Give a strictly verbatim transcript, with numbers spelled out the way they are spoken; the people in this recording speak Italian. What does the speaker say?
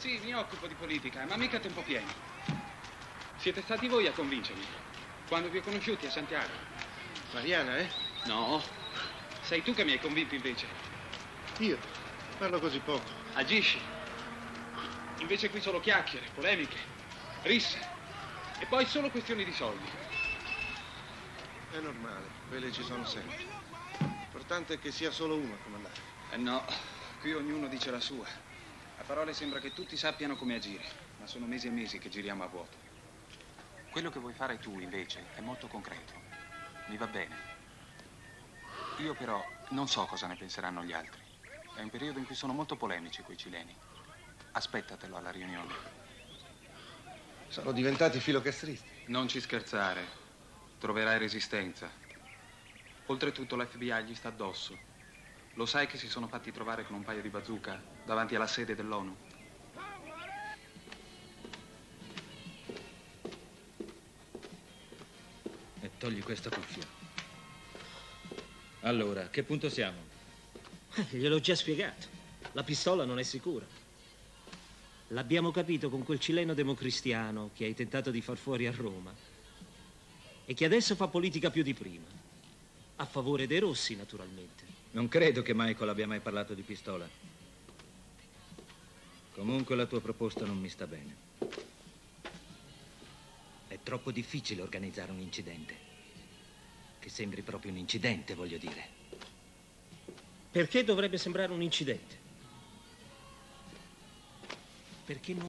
Sì, mi occupo di politica, ma mica a tempo pieno. Siete stati voi a convincermi, quando vi ho conosciuti a Santiago. Mariana, eh? No, sei tu che mi hai convinto invece. Io? Parlo così poco. Agisci. Invece qui solo chiacchiere, polemiche, risse. E poi solo questioni di soldi. È normale, quelle ci sono sempre. L'importante è che sia solo uno a comandare. Eh no, qui ognuno dice la sua. A parole sembra che tutti sappiano come agire, ma sono mesi e mesi che giriamo a vuoto. Quello che vuoi fare tu, invece, è molto concreto. Mi va bene. Io però non so cosa ne penseranno gli altri. È un periodo in cui sono molto polemici quei cileni. Aspettatelo alla riunione. Sono diventati filocastristi. Non ci scherzare. Troverai resistenza. Oltretutto l'F B I gli sta addosso. Lo sai che si sono fatti trovare con un paio di bazooka davanti alla sede dell'ONU? E togli questa cuffia. Allora, a che punto siamo? Eh, gliel'ho già spiegato. La pistola non è sicura. L'abbiamo capito con quel cileno democristiano che hai tentato di far fuori a Roma e che adesso fa politica più di prima. A favore dei rossi, naturalmente. Non credo che Michael abbia mai parlato di pistola. Comunque la tua proposta non mi sta bene. È troppo difficile organizzare un incidente. Che sembri proprio un incidente, voglio dire. Perché dovrebbe sembrare un incidente? Perché non